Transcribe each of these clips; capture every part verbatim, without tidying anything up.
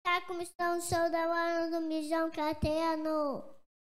Tá começando o show da hora do Mijão Caetano.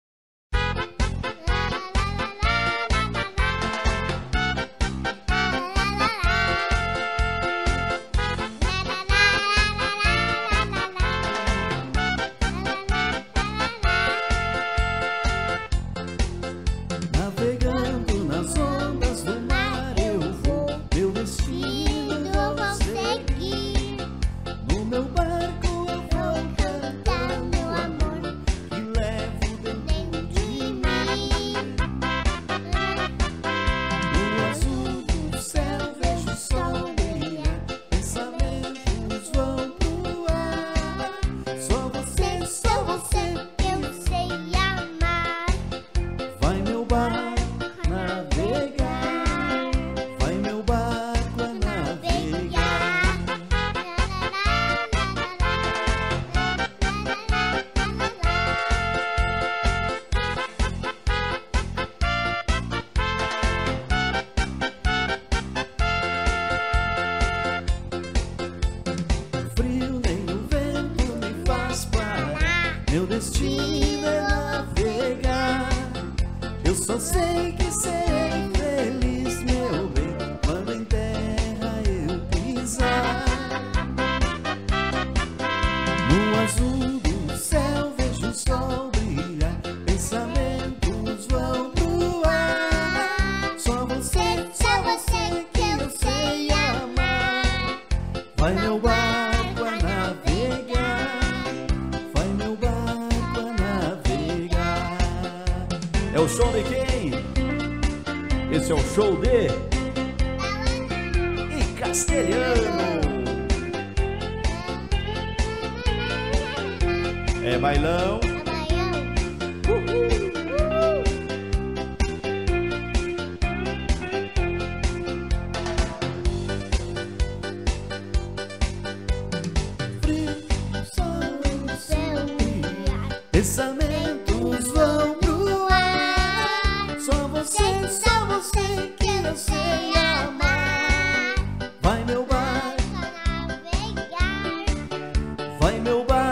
Navegando nas ondas do mar eu vou, meu destino eu vou seguir. No meu barco eu vou cantar meu amor que levo dentro de mim. No azul do céu vejo o sol brilhar, pensamentos vão pro ar. Só você, só você Eu sei amar. vai meu barco navegar, vai meu barco a navegar. O frio nem o vento me faz parar, meu destino é navegar. Eu só sei que serei feliz, meu bem, quando em terra eu pisar. No azul do céu vejo o sol brilhar, pensamentos vão pro ar. Só você, só você que eu sei amar. Vai meu barco a navegar, vai meu barco a navegar. É o show de quem? Esse é o show de e Castelhano. É bailão. Frio, sol no céu brilhar, pensamentos vão pro ar. Só você, só você que eu sei amar. Vai meu barco, vai meu barco.